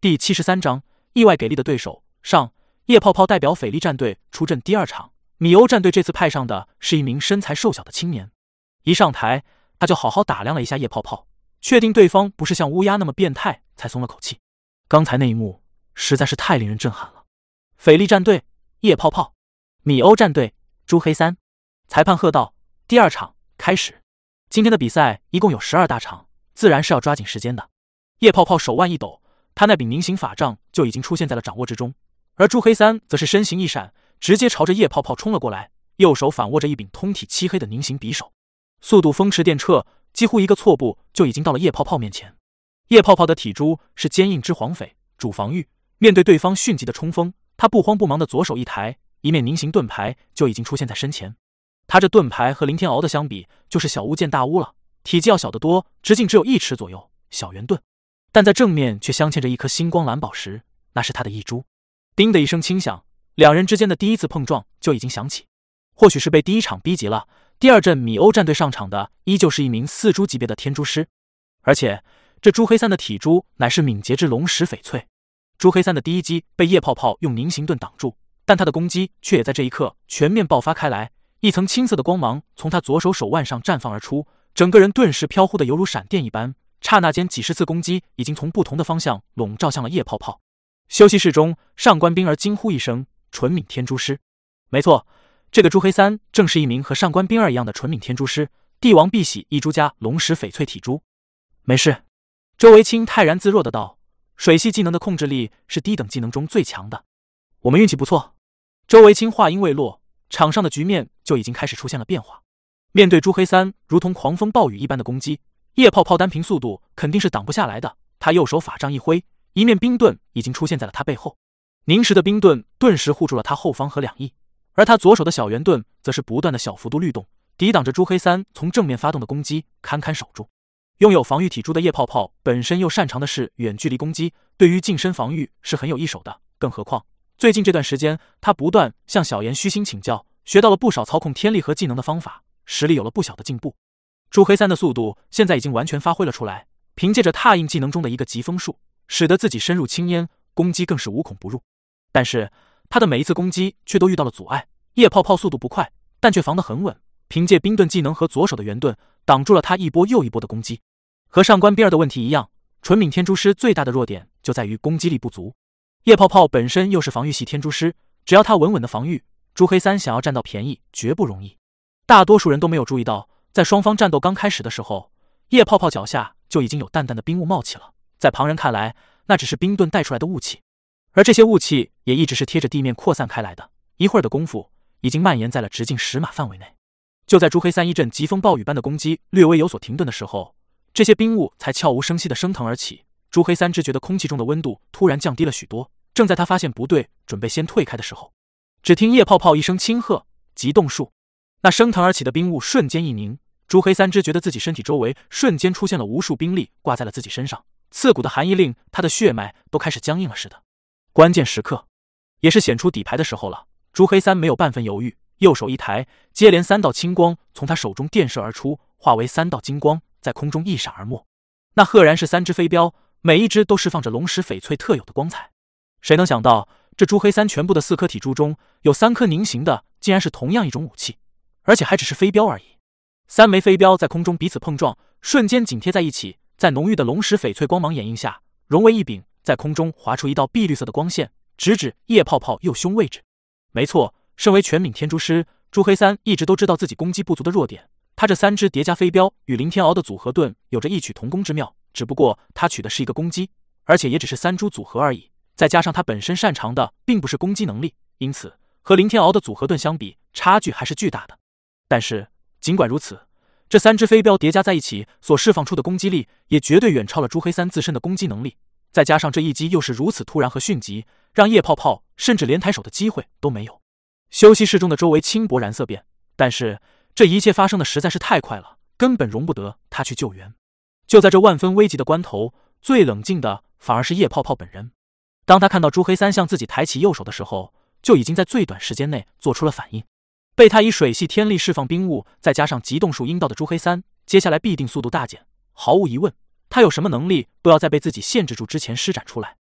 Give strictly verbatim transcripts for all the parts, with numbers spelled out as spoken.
第七十三章意外给力的对手上。叶泡泡代表斐力战队出阵第二场，米欧战队这次派上的是一名身材瘦小的青年。一上台，他就好好打量了一下叶泡泡，确定对方不是像乌鸦那么变态，才松了口气。刚才那一幕实在是太令人震撼了。斐力战队叶泡泡，米欧战队朱黑三。裁判喝道：第二场开始。今天的比赛一共有十二大场，自然是要抓紧时间的。叶泡泡手腕一抖，他那柄凝形法杖就已经出现在了掌握之中，而朱黑三则是身形一闪，直接朝着叶泡泡冲了过来，右手反握着一柄通体漆黑的凝形匕首，速度风驰电掣，几乎一个错步就已经到了叶泡泡面前。叶泡泡的体珠是坚硬之黄翡，主防御，面对对方迅疾的冲锋，他不慌不忙的左手一抬，一面凝形盾牌就已经出现在身前。他这盾牌和林天敖的相比，就是小巫见大巫了，体积要小得多，直径只有一尺左右，小圆盾，但在正面却镶嵌着一颗星光蓝宝石，那是他的一珠。叮的一声轻响，两人之间的第一次碰撞就已经响起。或许是被第一场逼急了，第二阵米欧战队上场的依旧是一名四珠级别的天珠师，而且这朱黑三的体珠乃是敏捷之龙石翡翠。朱黑三的第一击被叶泡泡用凝形盾挡住，但他的攻击却也在这一刻全面爆发开来，一层青色的光芒从他左手手腕上绽放而出，整个人顿时飘忽的犹如闪电一般，刹那间几十次攻击已经从不同的方向笼罩向了叶泡泡。休息室中，上官冰儿惊呼一声：纯敏天珠师！没错，这个朱黑三正是一名和上官冰儿一样的纯敏天珠师，帝王碧玺一珠加龙石翡翠体珠。没事，周维清泰然自若的道，水系技能的控制力是低等技能中最强的，我们运气不错。周维清话音未落，场上的局面就已经开始出现了变化。面对朱黑三如同狂风暴雨一般的攻击，叶泡泡单凭速度肯定是挡不下来的，他右手法杖一挥，一面冰盾已经出现在了他背后，凝实的冰盾顿时护住了他后方和两翼，而他左手的小圆盾则是不断的小幅度律动，抵挡着朱黑三从正面发动的攻击，堪堪守住。拥有防御体珠的叶泡泡本身又擅长的是远距离攻击，对于近身防御是很有一手的，更何况最近这段时间他不断向小妍虚心请教，学到了不少操控天力和技能的方法，实力有了不小的进步。朱黑三的速度现在已经完全发挥了出来，凭借着踏印技能中的一个疾风术，使得自己深入青烟，攻击更是无孔不入。但是他的每一次攻击却都遇到了阻碍，叶泡泡速度不快，但却防得很稳，凭借冰盾技能和左手的圆盾挡住了他一波又一波的攻击。和上官冰儿的问题一样，纯敏天珠师最大的弱点就在于攻击力不足。叶泡泡本身又是防御系天珠师，只要他稳稳的防御，朱黑三想要占到便宜绝不容易。大多数人都没有注意到，在双方战斗刚开始的时候，叶泡泡脚下就已经有淡淡的冰雾冒起了，在旁人看来，那只是冰盾带出来的雾气，而这些雾气也一直是贴着地面扩散开来的，一会儿的功夫已经蔓延在了直径十码范围内。就在朱黑三一阵疾风暴雨般的攻击略微有所停顿的时候，这些冰雾才悄无声息地升腾而起。朱黑三只觉得空气中的温度突然降低了许多，正在他发现不对，准备先退开的时候，只听叶泡泡一声轻喝：急冻术！那升腾而起的冰雾瞬间一凝，朱黑三只觉得自己身体周围瞬间出现了无数冰粒挂在了自己身上，刺骨的寒意令他的血脉都开始僵硬了似的。关键时刻，也是显出底牌的时候了。朱黑三没有半分犹豫，右手一抬，接连三道青光从他手中电射而出，化为三道金光，在空中一闪而没。那赫然是三只飞镖，每一只都释放着龙石翡翠特有的光彩。谁能想到，这朱黑三全部的四颗体珠中，有三颗凝形的，竟然是同样一种武器，而且还只是飞镖而已。三枚飞镖在空中彼此碰撞，瞬间紧贴在一起，在浓郁的龙石翡翠光芒掩映下，融为一柄，在空中划出一道碧绿色的光线，直指叶泡泡右胸位置。没错，身为全敏天珠师，朱黑三一直都知道自己攻击不足的弱点。他这三只叠加飞镖与林天敖的组合盾有着异曲同工之妙，只不过他取的是一个攻击，而且也只是三株组合而已。再加上他本身擅长的并不是攻击能力，因此和林天敖的组合盾相比，差距还是巨大的。但是尽管如此，这三只飞镖叠加在一起所释放出的攻击力也绝对远超了朱黑三自身的攻击能力。再加上这一击又是如此突然和迅疾，让叶泡泡甚至连抬手的机会都没有。休息室中的周围清勃然色变，但是这一切发生的实在是太快了，根本容不得他去救援。就在这万分危急的关头，最冷静的反而是叶泡泡本人。当他看到朱黑三向自己抬起右手的时候，就已经在最短时间内做出了反应。被他以水系天力释放冰雾，再加上极冻术阴道的朱黑三，接下来必定速度大减。毫无疑问，他有什么能力都要在被自己限制住之前施展出来。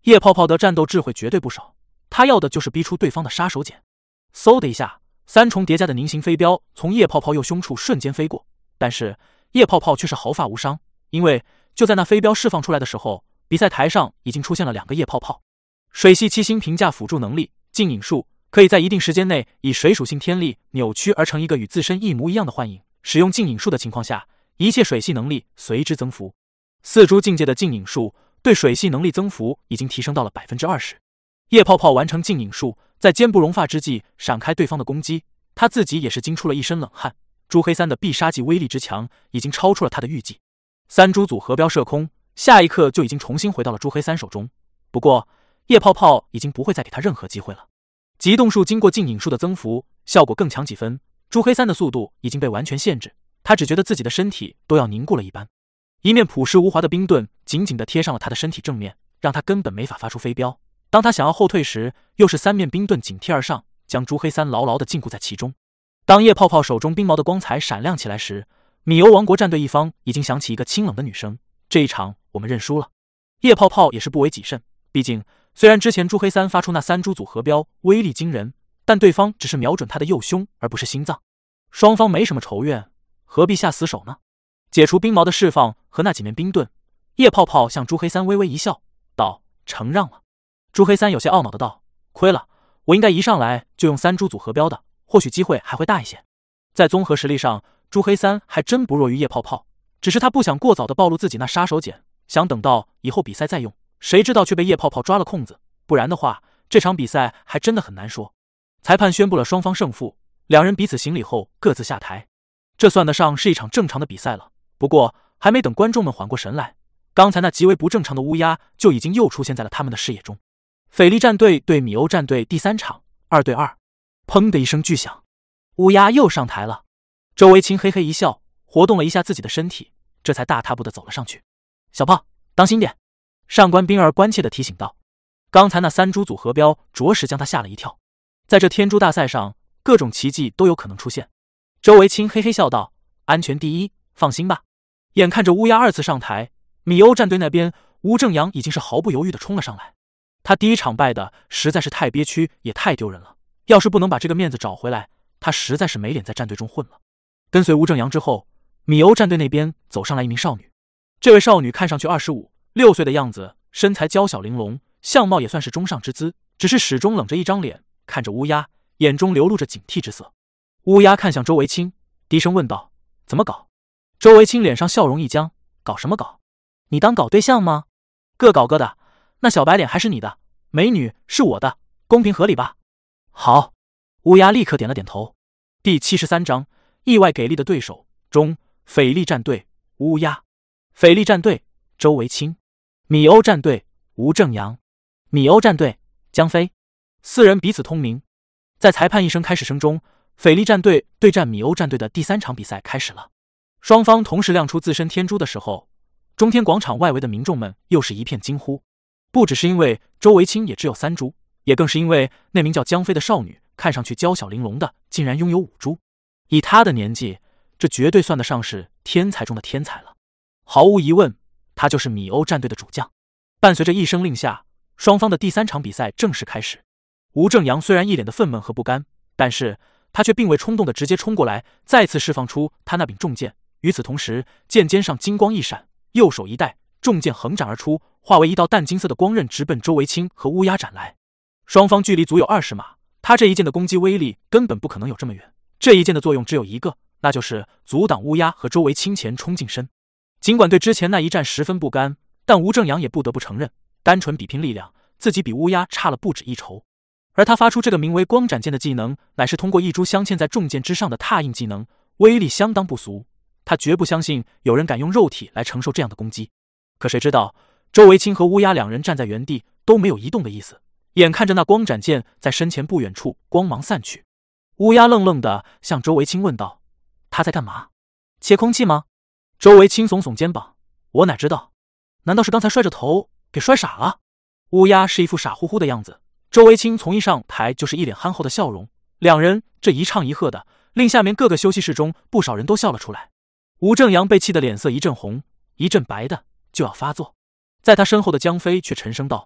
叶泡泡的战斗智慧绝对不少，他要的就是逼出对方的杀手锏。嗖的一下，三重叠加的凝形飞镖从叶泡泡右胸处瞬间飞过，但是叶泡泡却是毫发无伤，因为就在那飞镖释放出来的时候，比赛台上已经出现了两个叶泡泡。水系七星评价辅助能力静影术，可以在一定时间内以水属性天力扭曲而成一个与自身一模一样的幻影，使用静影术的情况下，一切水系能力随之增幅。四株境界的静影术对水系能力增幅已经提升到了 百分之二十。 叶泡泡完成静影术，在坚不容发之际闪开对方的攻击，他自己也是惊出了一身冷汗。朱黑三的必杀技威力之强已经超出了他的预计，三株组合镖射空，下一刻就已经重新回到了朱黑三手中。不过叶泡泡已经不会再给他任何机会了。极冻术经过静影术的增幅，效果更强几分，朱黑三的速度已经被完全限制，他只觉得自己的身体都要凝固了一般。一面朴实无华的冰盾紧紧地贴上了他的身体正面，让他根本没法发出飞镖。当他想要后退时，又是三面冰盾紧贴而上，将朱黑三牢牢地禁锢在其中。当叶泡泡手中冰毛的光彩闪亮起来时，米欧王国战队一方已经响起一个清冷的女声：这一场我们认输了。叶泡泡也是不为己甚，毕竟虽然之前朱黑三发出那三株组合镖威力惊人，但对方只是瞄准他的右胸而不是心脏，双方没什么仇怨，何必下死手呢？解除冰毛的释放和那几面冰盾，叶泡泡向朱黑三微微一笑，道：承让了。朱黑三有些懊恼的道：亏了，我应该一上来就用三株组合镖的，或许机会还会大一些。在综合实力上，朱黑三还真不弱于叶泡泡，只是他不想过早的暴露自己那杀手锏，想等到以后比赛再用，谁知道却被叶泡泡抓了空子，不然的话这场比赛还真的很难说。裁判宣布了双方胜负，两人彼此行礼后各自下台。这算得上是一场正常的比赛了。不过还没等观众们缓过神来，刚才那极为不正常的乌鸦就已经又出现在了他们的视野中。斐利战队对米欧战队第三场二对二，砰的一声巨响，乌鸦又上台了。周维清嘿嘿一笑，活动了一下自己的身体，这才大踏步的走了上去。小胖，当心点！上官冰儿关切的提醒道。刚才那三株组合镖着实将他吓了一跳。在这天珠大赛上，各种奇迹都有可能出现。周维清嘿嘿笑道：安全第一，放心吧。眼看着乌鸦二次上台，米欧战队那边吴正阳已经是毫不犹豫的冲了上来。他第一场败的实在是太憋屈也太丢人了，要是不能把这个面子找回来，他实在是没脸在战队中混了。跟随吴正阳之后，米欧战队那边走上来一名少女。这位少女看上去二十五六岁的样子，身材娇小玲珑，相貌也算是中上之姿，只是始终冷着一张脸，看着乌鸦，眼中流露着警惕之色。乌鸦看向周维清，低声问道：怎么搞？周维清脸上笑容一僵：搞什么搞？你当搞对象吗？各搞各的，那小白脸还是你的，美女是我的，公平合理吧？好，乌鸦立刻点了点头。第七十三章意外给力的对手中，斐利战队乌鸦，斐利战队周维清，米欧战队吴正阳，米欧战队江飞，四人彼此通名。在裁判一声开始声中，斐利战队对战米欧战队的第三场比赛开始了。双方同时亮出自身天珠的时候，中天广场外围的民众们又是一片惊呼。不只是因为周维清也只有三株，也更是因为那名叫江飞的少女看上去娇小玲珑的，竟然拥有五株。以她的年纪，这绝对算得上是天才中的天才了。毫无疑问，她就是米欧战队的主将。伴随着一声令下，双方的第三场比赛正式开始。吴正阳虽然一脸的愤懑和不甘，但是他却并未冲动的直接冲过来，再次释放出他那柄重剑。与此同时，剑尖上金光一闪，右手一带，重剑横斩而出，化为一道淡金色的光刃，直奔周维清和乌鸦斩来。双方距离足有二十码，他这一剑的攻击威力根本不可能有这么远。这一剑的作用只有一个，那就是阻挡乌鸦和周维清前冲近身。尽管对之前那一战十分不甘，但吴正阳也不得不承认，单纯比拼力量，自己比乌鸦差了不止一筹。而他发出这个名为光斩剑的技能，乃是通过一株镶嵌在重剑之上的拓印技能，威力相当不俗。他绝不相信有人敢用肉体来承受这样的攻击。可谁知道，周维清和乌鸦两人站在原地都没有移动的意思，眼看着那光斩剑在身前不远处光芒散去。乌鸦愣愣地向周维清问道：他在干嘛？切空气吗？周维清耸耸肩膀：我哪知道，难道是刚才摔着头给摔傻了？乌鸦是一副傻乎乎的样子，周维清从一上台就是一脸憨厚的笑容，两人这一唱一和的，令下面各个休息室中不少人都笑了出来。吴正阳被气得脸色一阵红一阵白的，就要发作。在他身后的江飞却沉声道：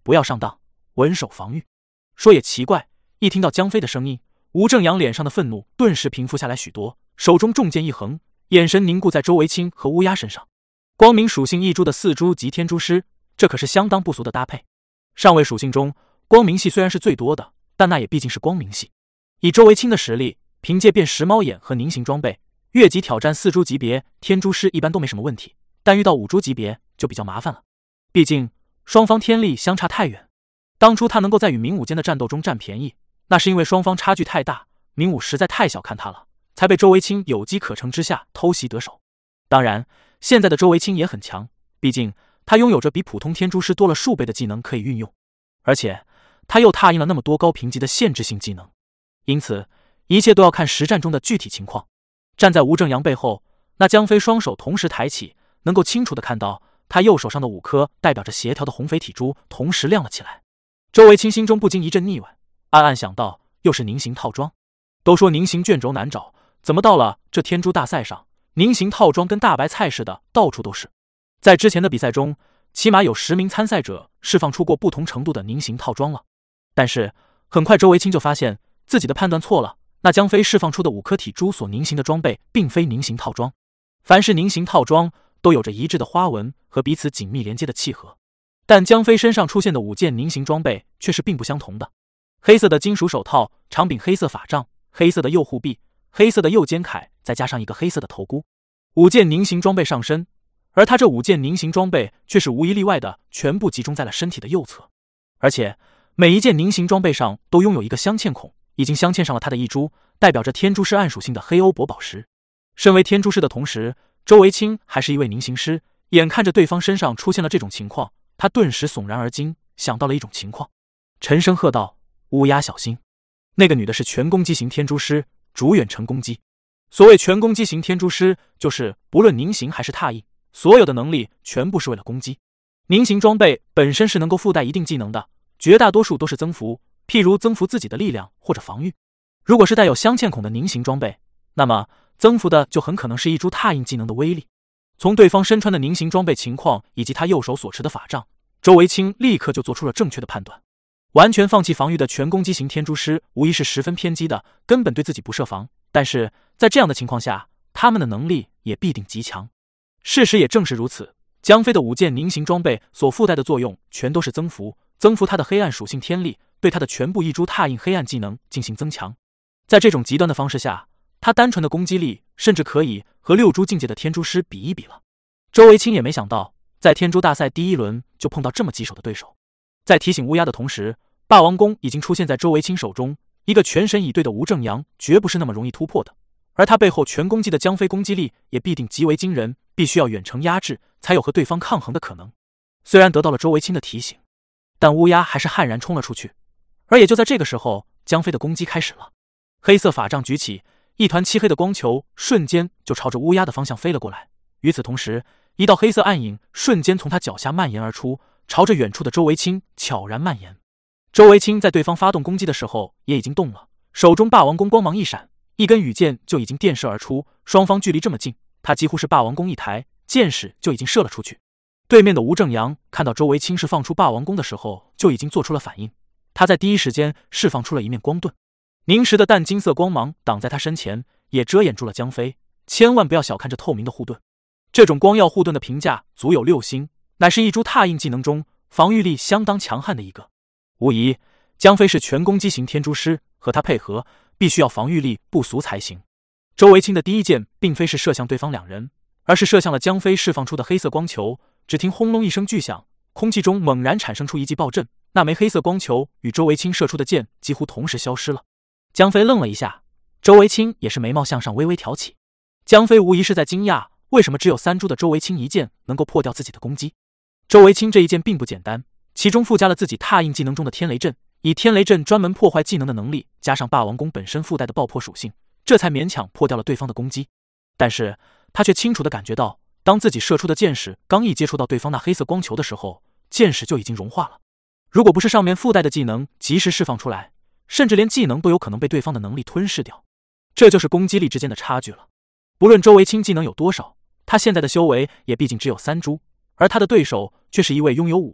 不要上当，稳守防御。说也奇怪，一听到江飞的声音，吴正阳脸上的愤怒顿时平复下来许多，手中重剑一横，眼神凝固在周维清和乌鸦身上。光明属性一株的四株极天诛师，这可是相当不俗的搭配。上位属性中，光明系虽然是最多的，但那也毕竟是光明系。以周维清的实力，凭借变时猫眼和凝形装备，越级挑战四株级别天诛师一般都没什么问题，但遇到五株级别就比较麻烦了。毕竟双方天力相差太远。当初他能够在与明武间的战斗中占便宜，那是因为双方差距太大，明武实在太小看他了，才被周维清有机可乘之下偷袭得手。当然，现在的周维清也很强，毕竟他拥有着比普通天诛师多了数倍的技能可以运用，而且他又踏印了那么多高评级的限制性技能，因此一切都要看实战中的具体情况。站在吴正阳背后，那江飞双手同时抬起，能够清楚地看到他右手上的五颗代表着协调的红肥体珠同时亮了起来。周维清心中不禁一阵腻歪，暗暗想到又是凝形套装。都说凝形卷轴难找，怎么到了这天诛大赛上，凝形套装跟大白菜似的到处都是。在之前的比赛中，起码有十名参赛者释放出过不同程度的凝形套装了。但是很快周维清就发现自己的判断错了，那江飞释放出的五颗体珠所凝形的装备并非凝形套装。凡是凝形套装都有着一致的花纹和彼此紧密连接的契合，但江飞身上出现的五件凝形装备却是并不相同的。黑色的金属手套，长柄黑色法杖，黑色的右护臂，黑色的右肩铠，再加上一个黑色的头箍，五件凝形装备上身，而他这五件凝形装备却是无一例外的全部集中在了身体的右侧，而且每一件凝形装备上都拥有一个镶嵌孔，已经镶嵌上了他的一株代表着天诛师暗属性的黑欧博宝石。身为天诛师的同时，周维清还是一位凝形师，眼看着对方身上出现了这种情况，他顿时悚然而惊，想到了一种情况，沉声喝道：乌鸦小心！那个女的是全攻击型天诛师，主远程攻击。所谓全攻击型天诛师，就是不论凝形还是拓印，所有的能力全部是为了攻击。凝形装备本身是能够附带一定技能的，绝大多数都是增幅，譬如增幅自己的力量或者防御。如果是带有镶嵌孔的凝形装备，那么增幅的就很可能是一株拓印技能的威力。从对方身穿的凝形装备情况以及他右手所持的法杖，周维清立刻就做出了正确的判断。完全放弃防御的全攻击型天诛师无疑是十分偏激的，根本对自己不设防，但是在这样的情况下，他们的能力也必定极强。事实也正是如此，江飞的五件凝形装备所附带的作用全都是增幅，增幅他的黑暗属性天力，对他的全部一株拓印黑暗技能进行增强。在这种极端的方式下，他单纯的攻击力甚至可以和六株境界的天诛师比一比了。周维清也没想到，在天诛大赛第一轮就碰到这么棘手的对手。在提醒乌鸦的同时，霸王弓已经出现在周维清手中，一个全神以对的吴正阳绝不是那么容易突破的，而他背后全攻击的江飞攻击力也必定极为惊人，必须要远程压制才有和对方抗衡的可能。虽然得到了周维清的提醒，但乌鸦还是悍然冲了出去。而也就在这个时候，江飞的攻击开始了。黑色法杖举起，一团漆黑的光球瞬间就朝着乌鸦的方向飞了过来。与此同时，一道黑色暗影瞬间从他脚下蔓延而出，朝着远处的周维清悄然蔓延。周维清在对方发动攻击的时候也已经动了，手中霸王弓光芒一闪，一根羽箭就已经电射而出。双方距离这么近，他几乎是霸王弓一抬，箭矢就已经射了出去。对面的吴正阳看到周维清是放出霸王弓的时候，就已经做出了反应。他在第一时间释放出了一面光盾，凝实的淡金色光芒挡在他身前，也遮掩住了江飞。千万不要小看这透明的护盾，这种光耀护盾的评价足有六星，乃是一株拓印技能中防御力相当强悍的一个。无疑，江飞是全攻击型天诛师，和他配合必须要防御力不俗才行。周维清的第一箭并非是射向对方两人，而是射向了江飞释放出的黑色光球。只听轰隆一声巨响，空气中猛然产生出一记暴震，那枚黑色光球与周维清射出的箭几乎同时消失了。江飞愣了一下，周维清也是眉毛向上微微挑起。江飞无疑是在惊讶，为什么只有三株的周维清一箭能够破掉自己的攻击。周维清这一箭并不简单，其中附加了自己拓印技能中的天雷阵，以天雷阵专门破坏技能的能力，加上霸王弓本身附带的爆破属性，这才勉强破掉了对方的攻击。但是他却清楚地感觉到，当自己射出的箭矢刚一接触到对方那黑色光球的时候，箭矢就已经融化了。如果不是上面附带的技能及时释放出来，甚至连技能都有可能被对方的能力吞噬掉。这就是攻击力之间的差距了。不论周维清技能有多少，他现在的修为也毕竟只有三株，而他的对手却是一位拥有五株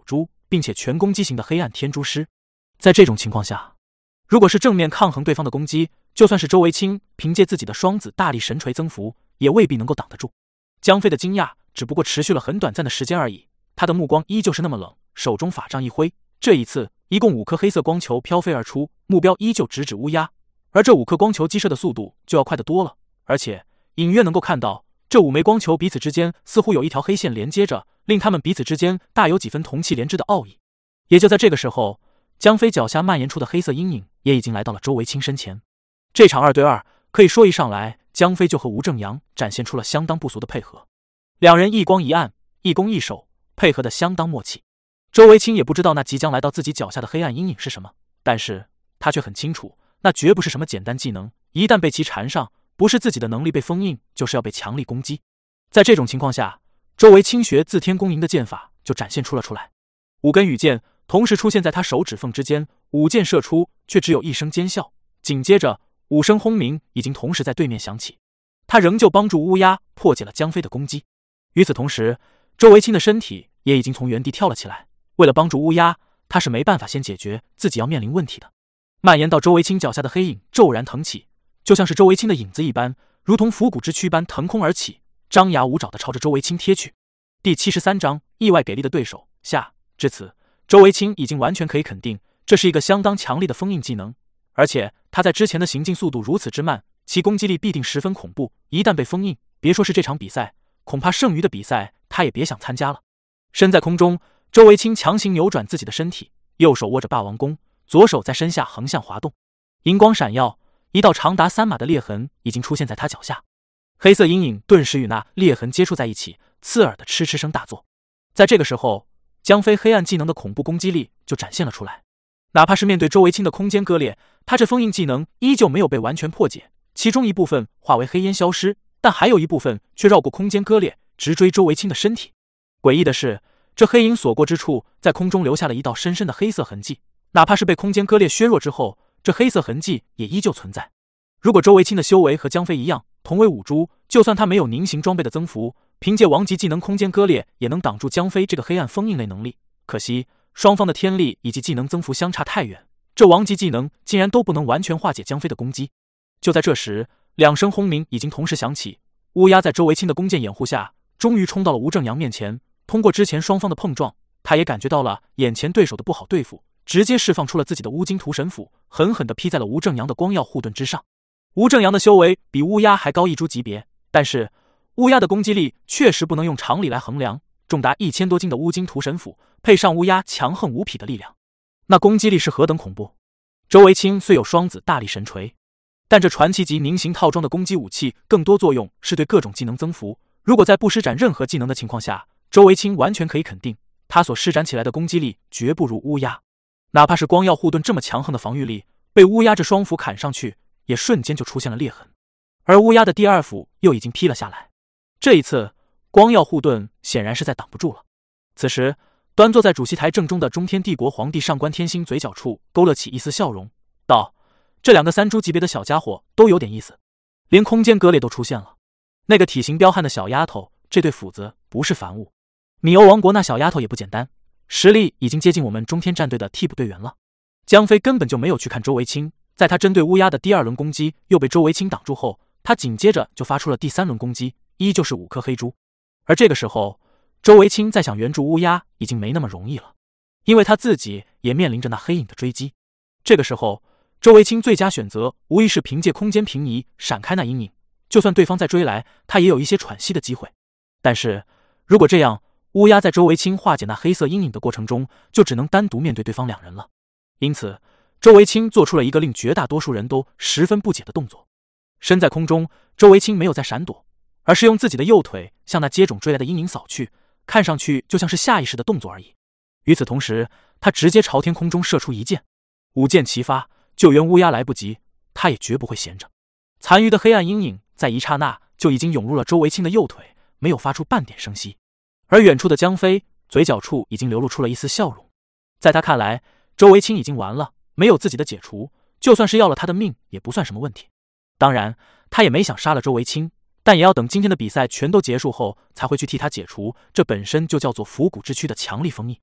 并且全攻击型的黑暗天诛师。在这种情况下，如果是正面抗衡对方的攻击，就算是周维清凭借自己的双子大力神锤增幅，也未必能够挡得住。江飞的惊讶只不过持续了很短暂的时间而已，他的目光依旧是那么冷，手中法杖一挥，这一次一共五颗黑色光球飘飞而出，目标依旧直指乌鸦，而这五颗光球击射的速度就要快得多了，而且隐约能够看到这五枚光球彼此之间似乎有一条黑线连接着，令他们彼此之间大有几分同气连枝的奥义。也就在这个时候，江飞脚下蔓延出的黑色阴影也已经来到了周维清身前。这场二对二可以说一上来，江飞就和吴正阳展现出了相当不俗的配合，两人一光一暗，一攻一守，配合得相当默契。周维清也不知道那即将来到自己脚下的黑暗阴影是什么，但是他却很清楚，那绝不是什么简单技能，一旦被其缠上，不是自己的能力被封印，就是要被强力攻击。在这种情况下，周维清学自天宫营的剑法就展现出了出来，五根羽箭同时出现在他手指缝之间，五箭射出，却只有一声尖啸，紧接着五声轰鸣已经同时在对面响起。他仍旧帮助乌鸦破解了江飞的攻击。与此同时，周维清的身体也已经从原地跳了起来，为了帮助乌鸦，他是没办法先解决自己要面临问题的。蔓延到周维清脚下的黑影骤然腾起，就像是周维清的影子一般，如同伏骨之躯般腾空而起，张牙舞爪地朝着周维清贴去。第七十三章意外给力的对手下。至此，周维清已经完全可以肯定，这是一个相当强力的封印技能，而且他在之前的行进速度如此之慢，其攻击力必定十分恐怖，一旦被封印，别说是这场比赛，恐怕剩余的比赛他也别想参加了。身在空中，周维清强行扭转自己的身体，右手握着霸王弓，左手在身下横向滑动，银光闪耀，一道长达三码的裂痕已经出现在他脚下，黑色阴影顿时与那裂痕接触在一起，刺耳的嗤嗤声大作。在这个时候，江飞黑暗技能的恐怖攻击力就展现了出来，哪怕是面对周维清的空间割裂，他这封印技能依旧没有被完全破解，其中一部分化为黑烟消失，但还有一部分却绕过空间割裂，直追周维清的身体。诡异的是，这黑影所过之处，在空中留下了一道深深的黑色痕迹，哪怕是被空间割裂削弱之后，这黑色痕迹也依旧存在。如果周维清的修为和江飞一样，同为五蛛，就算他没有凝形装备的增幅，凭借王级技能空间割裂也能挡住江飞这个黑暗封印类能力。可惜双方的天力以及技能增幅相差太远，这王级技能竟然都不能完全化解江飞的攻击。就在这时，两声轰鸣已经同时响起，乌鸦在周维清的弓箭掩护下，终于冲到了吴正阳面前。通过之前双方的碰撞，他也感觉到了眼前对手的不好对付，直接释放出了自己的乌金屠神斧，狠狠地劈在了吴正阳的光耀护盾之上。吴正阳的修为比乌鸦还高一株级别，但是乌鸦的攻击力确实不能用常理来衡量，重达一千多斤的乌金屠神斧，配上乌鸦强横无匹的力量，那攻击力是何等恐怖。周维清虽有双子大力神锤，但这传奇级凝形套装的攻击武器更多作用是对各种技能增幅，如果在不施展任何技能的情况下，周维清完全可以肯定，他所施展起来的攻击力绝不如乌鸦。哪怕是光耀护盾这么强横的防御力，被乌鸦这双斧砍上去，也瞬间就出现了裂痕。而乌鸦的第二斧又已经劈了下来，这一次光耀护盾显然是再挡不住了。此时，端坐在主席台正中的中天帝国皇帝上官天星嘴角处勾勒起一丝笑容，道：“这两个三株级别的小家伙都有点意思，连空间割裂都出现了。那个体型彪悍的小丫头，这对斧子不是凡物。米欧王国那小丫头也不简单，实力已经接近我们中天战队的替补队员了。”江飞根本就没有去看周维清，在他针对乌鸦的第二轮攻击又被周维清挡住后，他紧接着就发出了第三轮攻击，依旧是五颗黑珠。而这个时候，周维清再想援助乌鸦已经没那么容易了，因为他自己也面临着那黑影的追击。这个时候，周维清最佳选择无疑是凭借空间平移闪开那阴影，就算对方再追来，他也有一些喘息的机会。但是如果这样，乌鸦在周维清化解那黑色阴影的过程中，就只能单独面对对方两人了。因此，周维清做出了一个令绝大多数人都十分不解的动作。身在空中，周维清没有在闪躲，而是用自己的右腿向那接踵追来的阴影扫去，看上去就像是下意识的动作而已。与此同时，他直接朝天空中射出一箭，五箭齐发，救援乌鸦来不及，他也绝不会闲着。残余的黑暗阴影在一刹那就已经涌入了周维清的右腿，没有发出半点声息。而远处的江飞嘴角处已经流露出了一丝笑容，在他看来，周维清已经完了，没有自己的解除，就算是要了他的命也不算什么问题。当然，他也没想杀了周维清，但也要等今天的比赛全都结束后才会去替他解除，这本身就叫做伏骨之躯的强力封印。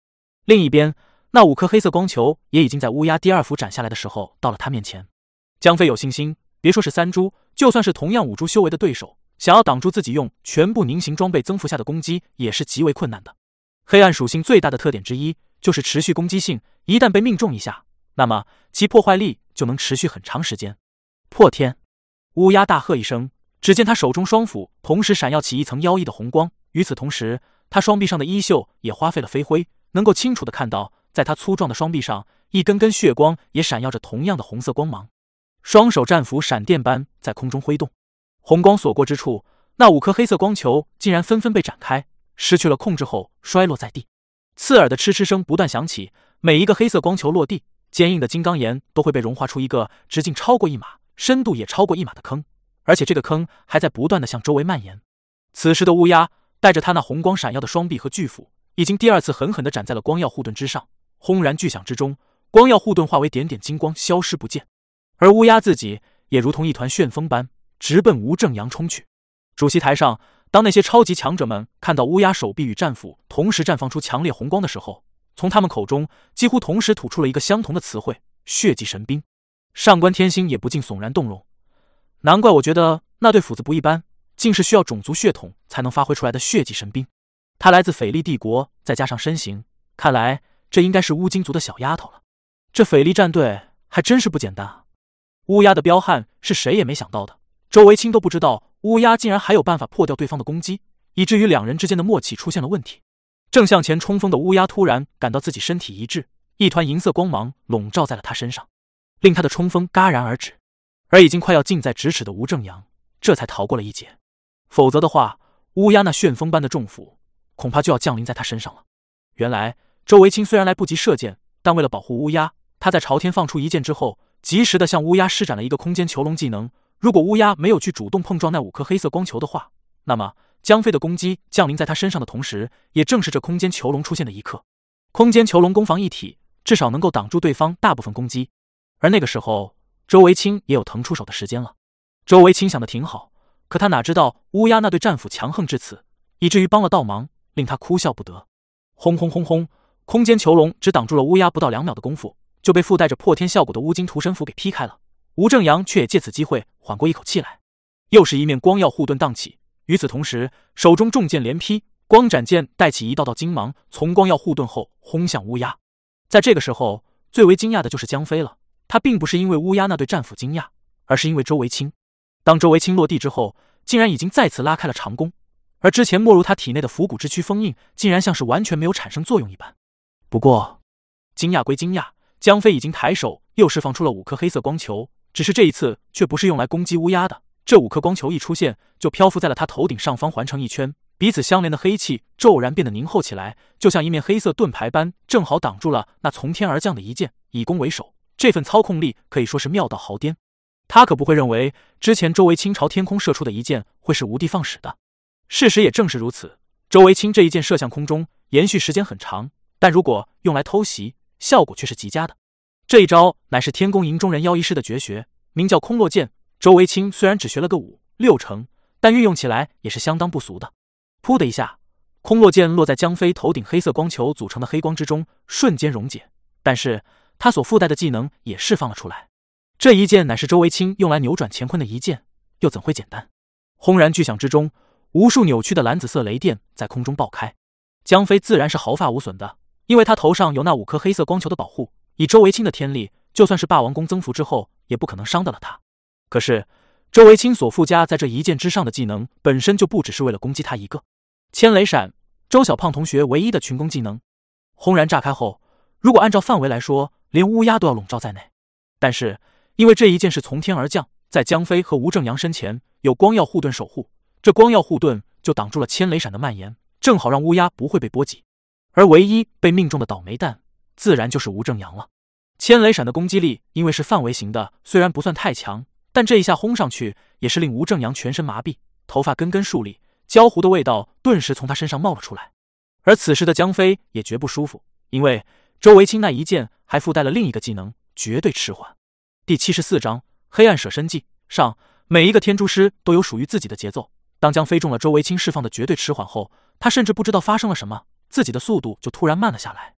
另一边，那五颗黑色光球也已经在乌鸦第二幅斩下来的时候到了他面前。江飞有信心，别说是三株，就算是同样五株修为的对手，想要挡住自己用全部凝形装备增幅下的攻击也是极为困难的。黑暗属性最大的特点之一就是持续攻击性，一旦被命中一下，那么其破坏力就能持续很长时间。破天！乌鸦大喝一声，只见他手中双斧同时闪耀起一层妖异的红光，与此同时，他双臂上的衣袖也花费了飞灰，能够清楚地看到，在他粗壮的双臂上，一根根血光也闪耀着同样的红色光芒。双手战斧闪电般在空中挥动，红光所过之处，那五颗黑色光球竟然纷纷被展开，失去了控制后摔落在地。刺耳的嗤嗤声不断响起，每一个黑色光球落地，坚硬的金刚岩都会被融化出一个直径超过一码、深度也超过一码的坑，而且这个坑还在不断地向周围蔓延。此时的乌鸦带着他那红光闪耀的双臂和巨斧，已经第二次狠狠地斩在了光耀护盾之上。轰然巨响之中，光耀护盾化为点点金光消失不见，而乌鸦自己也如同一团旋风般直奔吴正阳冲去。主席台上，当那些超级强者们看到乌鸦手臂与战斧同时绽放出强烈红光的时候，从他们口中几乎同时吐出了一个相同的词汇：血祭神兵。上官天星也不禁悚然动容，难怪我觉得那对斧子不一般，竟是需要种族血统才能发挥出来的血祭神兵。他来自斐利帝国，再加上身形，看来这应该是乌金族的小丫头了。这斐利战队还真是不简单啊！乌鸦的彪悍是谁也没想到的，周维清都不知道乌鸦竟然还有办法破掉对方的攻击，以至于两人之间的默契出现了问题。正向前冲锋的乌鸦突然感到自己身体一滞，一团银色光芒笼罩在了他身上，令他的冲锋戛然而止。而已经快要近在咫尺的吴正阳这才逃过了一劫，否则的话，乌鸦那旋风般的重斧恐怕就要降临在他身上了。原来周维清虽然来不及射箭，但为了保护乌鸦，他在朝天放出一箭之后，及时的向乌鸦施展了一个空间囚笼技能。如果乌鸦没有去主动碰撞那五颗黑色光球的话，那么江飞的攻击降临在他身上的同时，也正是这空间囚笼出现的一刻。空间囚笼攻防一体，至少能够挡住对方大部分攻击。而那个时候，周维清也有腾出手的时间了。周维清想的挺好，可他哪知道乌鸦那对战斧强横至此，以至于帮了倒忙，令他哭笑不得。轰轰轰轰，空间囚笼只挡住了乌鸦不到两秒的功夫，就被附带着破天效果的乌金屠神斧给劈开了。吴正阳却也借此机会缓过一口气来，又是一面光耀护盾荡起，与此同时，手中重剑连劈，光斩剑带起一道道金芒，从光耀护盾后轰向乌鸦。在这个时候，最为惊讶的就是江飞了，他并不是因为乌鸦那对战斧惊讶，而是因为周维清。当周维清落地之后，竟然已经再次拉开了长弓，而之前没入他体内的伏骨之躯封印，竟然像是完全没有产生作用一般。不过，惊讶归惊讶，江飞已经抬手又释放出了五颗黑色光球，只是这一次却不是用来攻击乌鸦的。这五颗光球一出现，就漂浮在了他头顶上方，环成一圈，彼此相连的黑气骤然变得凝厚起来，就像一面黑色盾牌般，正好挡住了那从天而降的一剑。以攻为守，这份操控力可以说是妙到毫巅。他可不会认为之前周维清朝天空射出的一箭会是无的放矢的。事实也正是如此，周维清这一箭射向空中，延续时间很长，但如果用来偷袭，效果却是极佳的。这一招乃是天宫营中人妖医师的绝学，名叫空落剑。周维清虽然只学了个五六成，但运用起来也是相当不俗的。噗的一下，空落剑落在江飞头顶黑色光球组成的黑光之中，瞬间溶解，但是他所附带的技能也释放了出来。这一剑乃是周维清用来扭转乾坤的一剑，又怎会简单？轰然巨响之中，无数扭曲的蓝紫色雷电在空中爆开。江飞自然是毫发无损的，因为他头上有那五颗黑色光球的保护，以周维清的天力，就算是霸王弓增幅之后，也不可能伤得了他。可是周维清所附加在这一剑之上的技能，本身就不只是为了攻击他一个。千雷闪，周小胖同学唯一的群攻技能，轰然炸开后，如果按照范围来说，连乌鸦都要笼罩在内。但是因为这一剑是从天而降，在江飞和吴正阳身前有光耀护盾守护，这光耀护盾就挡住了千雷闪的蔓延，正好让乌鸦不会被波及。而唯一被命中的倒霉蛋，自然就是吴正阳了。千雷闪的攻击力因为是范围型的，虽然不算太强，但这一下轰上去，也是令吴正阳全身麻痹，头发根根竖立，焦糊的味道顿时从他身上冒了出来。而此时的江飞也绝不舒服，因为周维清那一剑还附带了另一个技能，绝对迟缓。第七十四章黑暗舍身技上，每一个天诛师都有属于自己的节奏。当江飞中了周维清释放的绝对迟缓后，他甚至不知道发生了什么，自己的速度就突然慢了下来。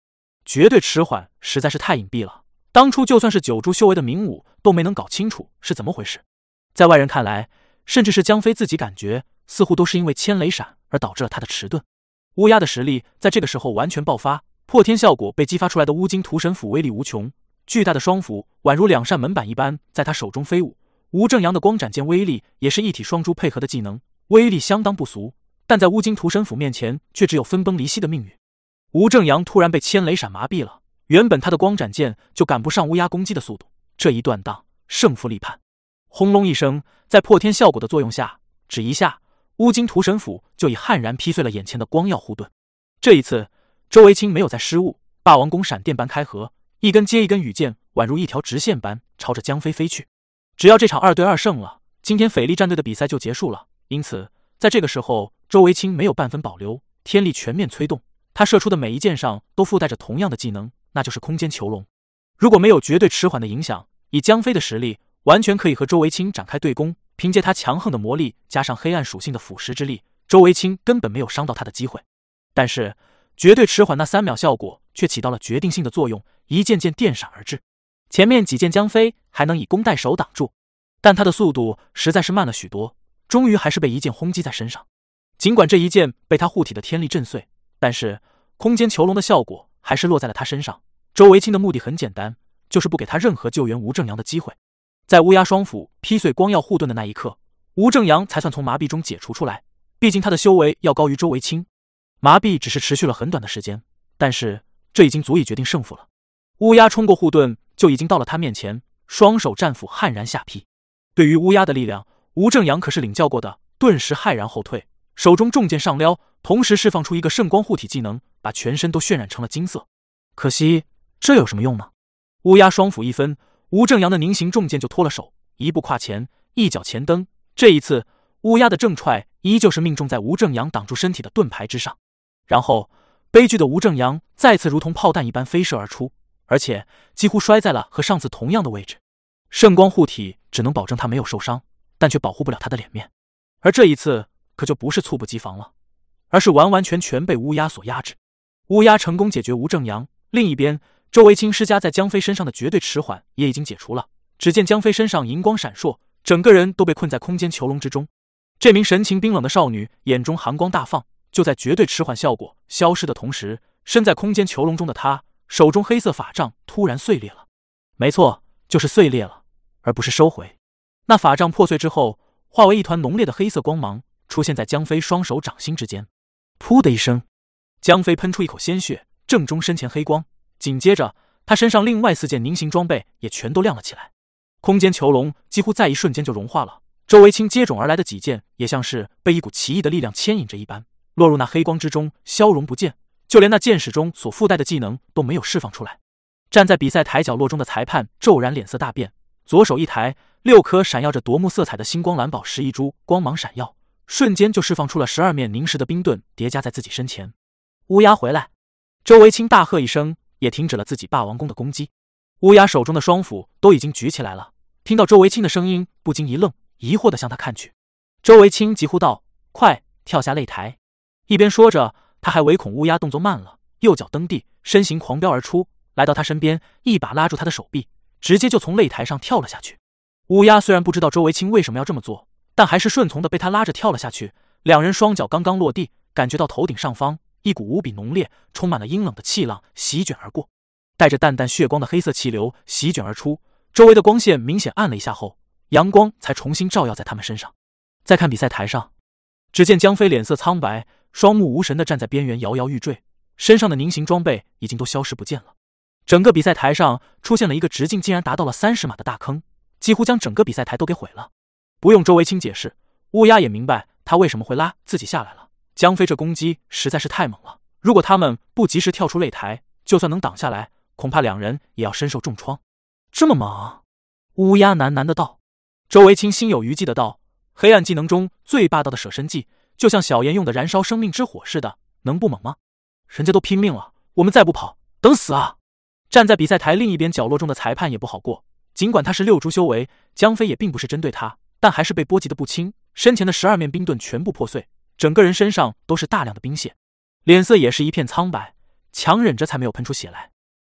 绝对迟缓，实在是太隐蔽了。当初就算是九株修为的明武都没能搞清楚是怎么回事。在外人看来，甚至是江飞自己感觉，似乎都是因为千雷闪而导致了他的迟钝。乌鸦的实力在这个时候完全爆发，破天效果被激发出来的乌金屠神斧威力无穷，巨大的双斧宛如两扇门板一般在他手中飞舞。吴正阳的光斩剑威力也是一体双珠配合的技能，威力相当不俗，但在乌金屠神斧面前却只有分崩离析的命运。吴正阳突然被千雷闪麻痹了，原本他的光斩剑就赶不上乌鸦攻击的速度，这一断档，胜负立判。轰隆一声，在破天效果的作用下，只一下，乌金屠神斧就已悍然劈碎了眼前的光耀护盾。这一次，周维清没有再失误，霸王弓闪电般开合，一根接一根羽箭宛如一条直线般朝着江飞飞去。只要这场二对二胜了，今天斐力战队的比赛就结束了。因此，在这个时候，周维清没有半分保留，天力全面催动，他射出的每一箭上都附带着同样的技能，那就是空间囚笼。如果没有绝对迟缓的影响，以江飞的实力，完全可以和周维清展开对攻。凭借他强横的魔力加上黑暗属性的腐蚀之力，周维清根本没有伤到他的机会。但是，绝对迟缓那三秒效果却起到了决定性的作用，一件件电闪而至。前面几箭江飞还能以弓带手挡住，但他的速度实在是慢了许多，终于还是被一箭轰击在身上。尽管这一箭被他护体的天力震碎，但是空间囚笼的效果还是落在了他身上。周维清的目的很简单，就是不给他任何救援吴正阳的机会。在乌鸦双斧劈碎光耀护盾的那一刻，吴正阳才算从麻痹中解除出来，毕竟他的修为要高于周维清。麻痹只是持续了很短的时间，但是这已经足以决定胜负了。乌鸦冲过护盾就已经到了他面前，双手战斧悍然下劈。对于乌鸦的力量，吴正阳可是领教过的，顿时骇然后退，手中重剑上撩，同时释放出一个圣光护体技能，把全身都渲染成了金色。可惜这有什么用呢？乌鸦双斧一分，吴正阳的凝形重剑就脱了手，一步跨前，一脚前蹬。这一次乌鸦的正踹依旧是命中在吴正阳挡住身体的盾牌之上，然后悲剧的吴正阳再次如同炮弹一般飞射而出，而且几乎摔在了和上次同样的位置。圣光护体只能保证他没有受伤，但却保护不了他的脸面。而这一次可就不是猝不及防了，而是完完全全被乌鸦所压制。乌鸦成功解决吴正阳，另一边周维清施加在江飞身上的绝对迟缓也已经解除了。只见江飞身上银光闪烁，整个人都被困在空间囚笼之中。这名神情冰冷的少女眼中寒光大放，就在绝对迟缓效果消失的同时，身在空间囚笼中的她手中黑色法杖突然碎裂了。没错，就是碎裂了，而不是收回。那法杖破碎之后，化为一团浓烈的黑色光芒，出现在江飞双手掌心之间。噗的一声，江飞喷出一口鲜血，正中身前黑光。紧接着，他身上另外四件凝形装备也全都亮了起来。空间囚笼几乎在一瞬间就融化了，周维清接踵而来的几剑也像是被一股奇异的力量牵引着一般，落入那黑光之中，消融不见。就连那剑矢中所附带的技能都没有释放出来。站在比赛台角落中的裁判骤然脸色大变，左手一抬，六颗闪耀着夺目色彩的星光蓝宝石一株光芒闪耀，瞬间就释放出了十二面凝实的冰盾，叠加在自己身前。乌鸦回来！周维清大喝一声，也停止了自己霸王弓的攻击。乌鸦手中的双斧都已经举起来了，听到周维清的声音，不禁一愣，疑惑地向他看去。周维清急呼道：“快跳下擂台！”一边说着，他还唯恐乌鸦动作慢了，右脚蹬地，身形狂飙而出，来到他身边，一把拉住他的手臂，直接就从擂台上跳了下去。乌鸦虽然不知道周维清为什么要这么做，但还是顺从的被他拉着跳了下去。两人双脚刚刚落地，感觉到头顶上方一股无比浓烈、充满了阴冷的气浪席卷而过，带着淡淡血光的黑色气流席卷而出，周围的光线明显暗了一下后，阳光才重新照耀在他们身上。再看比赛台上，只见江飞脸色苍白，双目无神地站在边缘摇摇欲坠，身上的凝形装备已经都消失不见了。整个比赛台上出现了一个直径竟然达到了三十码的大坑，几乎将整个比赛台都给毁了。不用周维清解释，乌鸦也明白他为什么会拉自己下来了。江飞这攻击实在是太猛了，如果他们不及时跳出擂台，就算能挡下来，恐怕两人也要身受重创。这么猛？乌鸦喃喃的道。周维清心有余悸的道：“黑暗技能中最霸道的舍身技，就像小炎用的燃烧生命之火似的，能不猛吗？人家都拼命了，我们再不跑，等死啊！”站在比赛台另一边角落中的裁判也不好过，尽管他是六株修为，江飞也并不是针对他，但还是被波及的不轻，身前的十二面冰盾全部破碎，整个人身上都是大量的冰屑，脸色也是一片苍白，强忍着才没有喷出血来。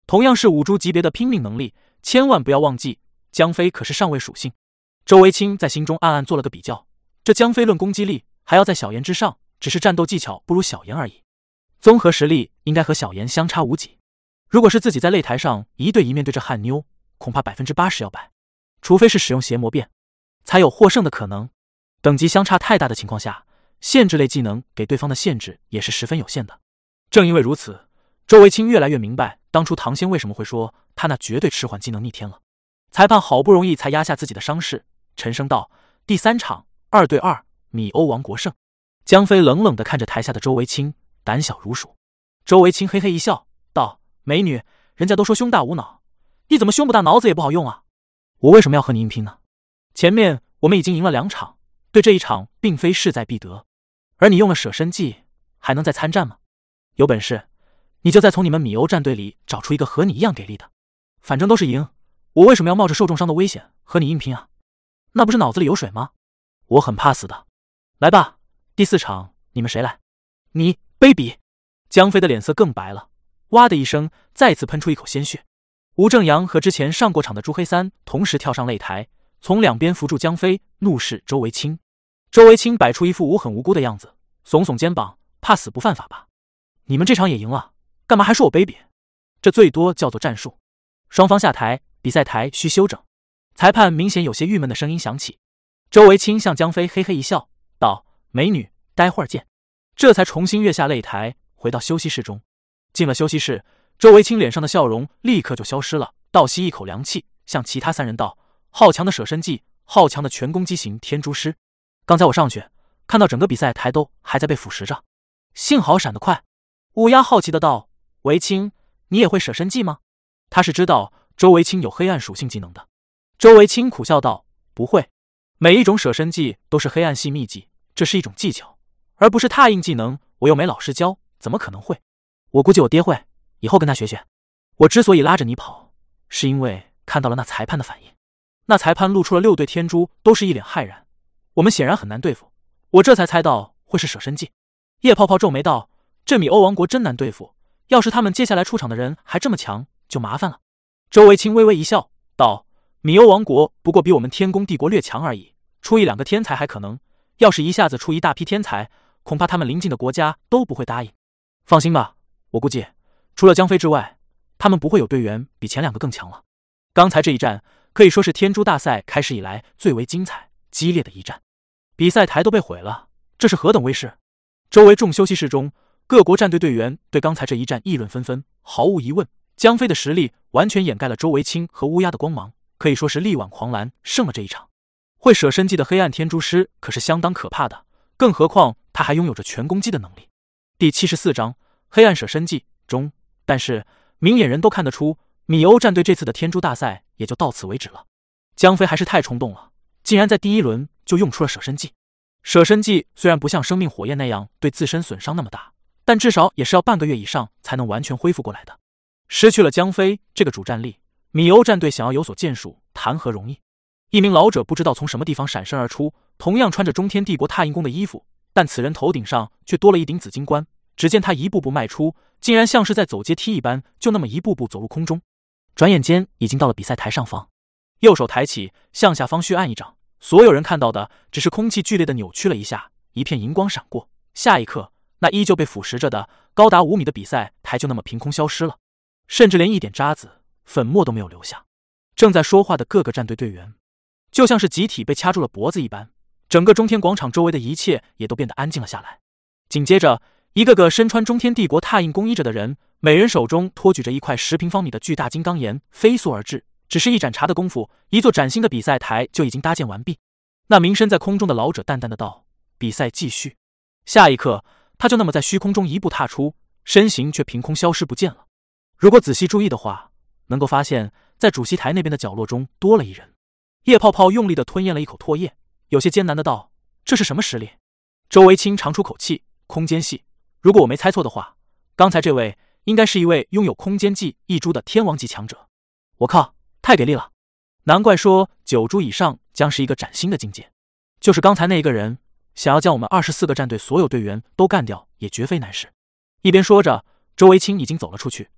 同样是五株级别的拼命能力，千万不要忘记，江飞可是上位属性。周维清在心中暗暗做了个比较，这江飞论攻击力还要在小妍之上，只是战斗技巧不如小妍而已，综合实力应该和小妍相差无几。如果是自己在擂台上一对一面对这汉妞，恐怕百分之八十要败，除非是使用邪魔变，才有获胜的可能。等级相差太大的情况下，限制类技能给对方的限制也是十分有限的。正因为如此，周维清越来越明白当初唐仙为什么会说他那绝对迟缓技能逆天了。裁判好不容易才压下自己的伤势，沉声道：“第三场二对二，米欧王国胜。”江飞冷冷地看着台下的周维清，胆小如鼠。周维清嘿嘿一笑，道：“美女，人家都说胸大无脑，你怎么胸不大脑子也不好用啊？我为什么要和你硬拼呢？前面我们已经赢了两场，对这一场并非势在必得，而你用了舍身技，还能再参战吗？有本事你就再从你们米欧战队里找出一个和你一样给力的，反正都是赢，我为什么要冒着受重伤的危险和你硬拼啊？那不是脑子里有水吗？我很怕死的。来吧，第四场你们谁来？你卑鄙！”江飞的脸色更白了，哇的一声，再次喷出一口鲜血。吴正阳和之前上过场的朱黑三同时跳上擂台，从两边扶住江飞，怒视周维清。周维清摆出一副无狠无辜的样子，耸耸肩膀，怕死不犯法吧？你们这场也赢了，干嘛还说我卑鄙？这最多叫做战术。双方下台，比赛台需休整。裁判明显有些郁闷的声音响起。周维清向江飞嘿嘿一笑，道：“美女，待会儿见。”这才重新跃下擂台，回到休息室中。进了休息室，周维清脸上的笑容立刻就消失了，倒吸一口凉气，向其他三人道：“好强的舍身技，好强的全攻击型天诛师！刚才我上去看到整个比赛台都还在被腐蚀着，幸好闪得快。”乌鸦好奇的道：“维清，你也会舍身技吗？”他是知道周维清有黑暗属性技能的。周维清苦笑道：“不会，每一种舍身技都是黑暗系秘技，这是一种技巧，而不是拓印技能，我又没老师教，怎么可能会？我估计我爹会，以后跟他学学。我之所以拉着你跑，是因为看到了那裁判的反应。那裁判露出了六对天珠，都是一脸骇然。我们显然很难对付，我这才猜到会是舍身技。”叶泡泡皱眉道：“这米欧王国真难对付，要是他们接下来出场的人还这么强，就麻烦了。”周维清微微一笑，道：“米欧王国不过比我们天宫帝国略强而已，出一两个天才还可能，要是一下子出一大批天才，恐怕他们邻近的国家都不会答应。放心吧，我估计除了江飞之外，他们不会有队员比前两个更强了。”刚才这一战可以说是天珠大赛开始以来最为精彩激烈的一战，比赛台都被毁了，这是何等威势！周围众休息室中，各国战队队员对刚才这一战议论纷纷。毫无疑问，江飞的实力完全掩盖了周维清和乌鸦的光芒，可以说是力挽狂澜，胜了这一场。会舍身技的黑暗天诛师可是相当可怕的，更何况他还拥有着全攻击的能力。第七十四章黑暗舍身技中，但是明眼人都看得出，米欧战队这次的天珠大赛也就到此为止了。江飞还是太冲动了，竟然在第一轮就用出了舍身技。舍身技虽然不像生命火焰那样对自身损伤那么大，但至少也是要半个月以上才能完全恢复过来的。失去了江飞这个主战力，米欧战队想要有所建树，谈何容易？一名老者不知道从什么地方闪身而出，同样穿着中天帝国踏印宫的衣服，但此人头顶上却多了一顶紫金冠。只见他一步步迈出，竟然像是在走阶梯一般，就那么一步步走入空中。转眼间已经到了比赛台上方，右手抬起，向下方虚按一掌，所有人看到的只是空气剧烈的扭曲了一下，一片银光闪过，下一刻，那依旧被腐蚀着的高达五米的比赛台就那么凭空消失了，甚至连一点渣子粉末都没有留下。正在说话的各个战队队员就像是集体被掐住了脖子一般，整个中天广场周围的一切也都变得安静了下来。紧接着，一个个身穿中天帝国拓印工衣着的人，每人手中托举着一块十平方米的巨大金刚岩，飞速而至。只是一盏茶的功夫，一座崭新的比赛台就已经搭建完毕。那名身在空中的老者淡淡的道：“比赛继续。”下一刻，他就那么在虚空中一步踏出，身形却凭空消失不见了。如果仔细注意的话，能够发现，在主席台那边的角落中多了一人。叶泡泡用力的吞咽了一口唾液，有些艰难的道：“这是什么实力？”周维清长出口气，空间系。如果我没猜错的话，刚才这位应该是一位拥有空间技一株的天王级强者。我靠，太给力了！难怪说九株以上将是一个崭新的境界。就是刚才那一个人，想要将我们二十四个战队所有队员都干掉，也绝非难事。一边说着，周维清已经走了出去，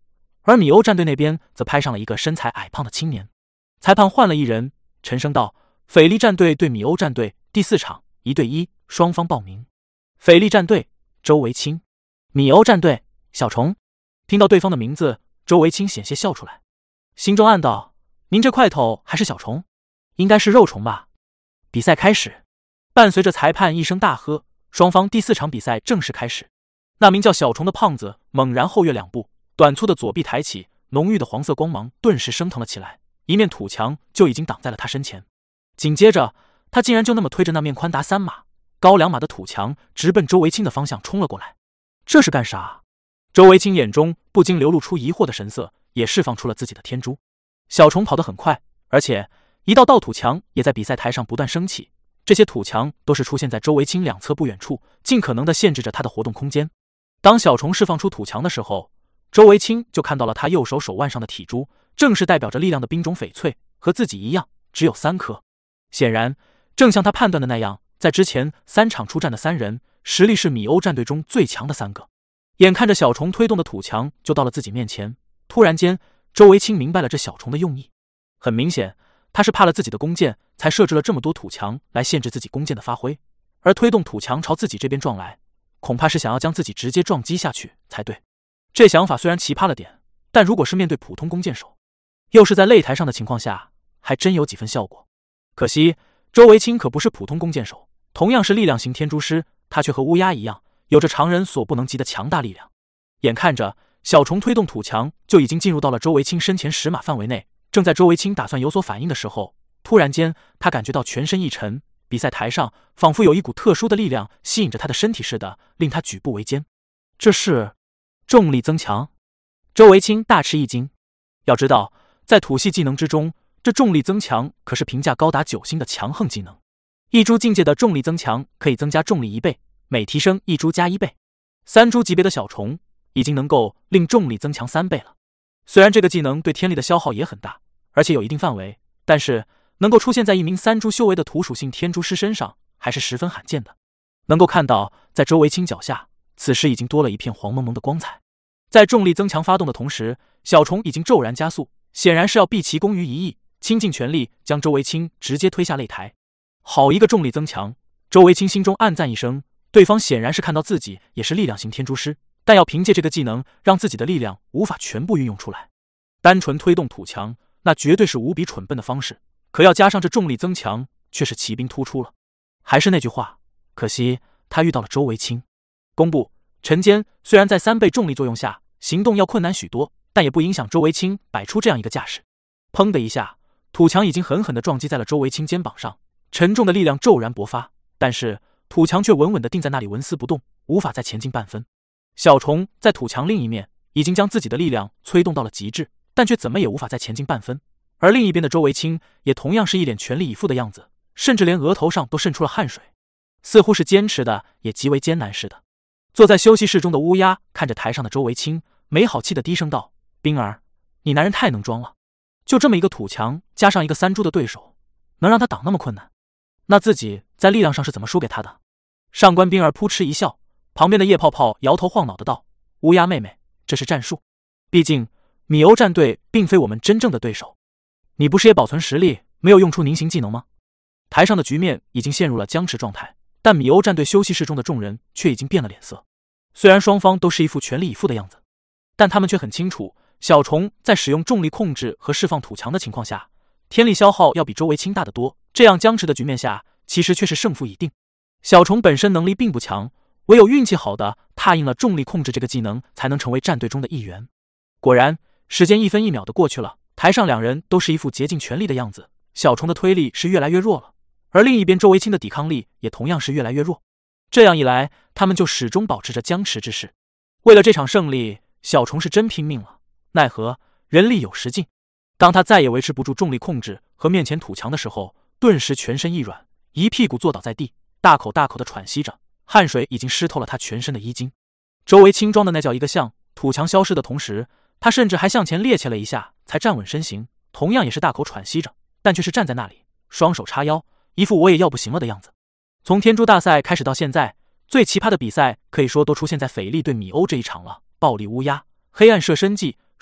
而米欧战队那边则拍上了一个身材矮胖的青年。裁判换了一人，沉声道：“斐利战队对米欧战队，第四场，一对一，双方报名。斐利战队，周维清；米欧战队，小虫。”听到对方的名字，周维清险些笑出来，心中暗道：“您这块头还是小虫？应该是肉虫吧？”比赛开始，伴随着裁判一声大喝，双方第四场比赛正式开始。那名叫小虫的胖子猛然后跃两步，短粗的左臂抬起，浓郁的黄色光芒顿时升腾了起来，一面土墙就已经挡在了他身前。紧接着，他竟然就那么推着那面宽达三码、高两码的土墙，直奔周维清的方向冲了过来。这是干啥？周维清眼中不禁流露出疑惑的神色，也释放出了自己的天珠。小虫跑得很快，而且一道道土墙也在比赛台上不断升起，这些土墙都是出现在周维清两侧不远处，尽可能的限制着他的活动空间。当小虫释放出土墙的时候，周维清就看到了他右手手腕上的体珠，正是代表着力量的冰种翡翠，和自己一样，只有三颗。显然，正像他判断的那样，在之前三场出战的三人，实力是米欧战队中最强的三个。眼看着小虫推动的土墙就到了自己面前，突然间，周维清明白了这小虫的用意。很明显，他是怕了自己的弓箭，才设置了这么多土墙来限制自己弓箭的发挥，而推动土墙朝自己这边撞来，恐怕是想要将自己直接撞击下去才对。这想法虽然奇葩了点，但如果是面对普通弓箭手，又是在擂台上的情况下，还真有几分效果。可惜，周维清可不是普通弓箭手，同样是力量型天诛师，他却和乌鸦一样，有着常人所不能及的强大力量。眼看着小虫推动土墙就已经进入到了周维清身前十码范围内，正在周维清打算有所反应的时候，突然间他感觉到全身一沉，比赛台上仿佛有一股特殊的力量吸引着他的身体似的，令他举步维艰。这是重力增强？周维清大吃一惊。要知道，在土系技能之中，这重力增强可是评价高达九星的强横技能。一株境界的重力增强可以增加重力一倍，每提升一株加一倍。三株级别的小虫已经能够令重力增强三倍了。虽然这个技能对天力的消耗也很大，而且有一定范围，但是能够出现在一名三株修为的土属性天诛师身上，还是十分罕见的。能够看到，在周维清脚下，此时已经多了一片黄蒙蒙的光彩。在重力增强发动的同时，小虫已经骤然加速，显然是要毕其功于一役，倾尽全力将周维清直接推下擂台。好一个重力增强！周维清心中暗赞一声，对方显然是看到自己也是力量型天诛师，但要凭借这个技能让自己的力量无法全部运用出来。单纯推动土墙，那绝对是无比蠢笨的方式，可要加上这重力增强，却是奇兵突出了。还是那句话，可惜他遇到了周维清。弓步晨间虽然在三倍重力作用下行动要困难许多，但也不影响周维清摆出这样一个架势。砰的一下，土墙已经狠狠地撞击在了周维清肩膀上，沉重的力量骤然勃发，但是土墙却稳稳地定在那里纹丝不动，无法再前进半分。小虫在土墙另一面已经将自己的力量催动到了极致，但却怎么也无法再前进半分。而另一边的周维清也同样是一脸全力以赴的样子，甚至连额头上都渗出了汗水，似乎是坚持的也极为艰难似的。坐在休息室中的乌鸦看着台上的周维清，没好气的低声道：“冰儿，你男人太能装了，就这么一个土墙加上一个三株的对手，能让他挡那么困难？那自己在力量上是怎么输给他的？”上官冰儿扑哧一笑，旁边的叶泡泡摇头晃脑的道：“乌鸦妹妹，这是战术，毕竟米欧战队并非我们真正的对手。你不是也保存实力，没有用出凝形技能吗？”台上的局面已经陷入了僵持状态，但米欧战队休息室中的众人却已经变了脸色。虽然双方都是一副全力以赴的样子，但他们却很清楚，小虫在使用重力控制和释放土墙的情况下，天力消耗要比周维清大得多。这样僵持的局面下，其实却是胜负已定。小虫本身能力并不强，唯有运气好的踏印了重力控制这个技能，才能成为战队中的一员。果然，时间一分一秒的过去了，台上两人都是一副竭尽全力的样子。小虫的推力是越来越弱了，而另一边周维清的抵抗力也同样是越来越弱。这样一来，他们就始终保持着僵持之势。为了这场胜利，小虫是真拼命了，奈何人力有时尽。当他再也维持不住重力控制和面前土墙的时候，顿时全身一软，一屁股坐倒在地，大口大口的喘息着，汗水已经湿透了他全身的衣襟。周维清装的那叫一个像，土墙消失的同时，他甚至还向前趔趄了一下，才站稳身形，同样也是大口喘息着，但却是站在那里，双手叉腰，一副我也要不行了的样子。从天珠大赛开始到现在，最奇葩的比赛可以说都出现在斐利对米欧这一场了。暴力乌鸦、黑暗射身技、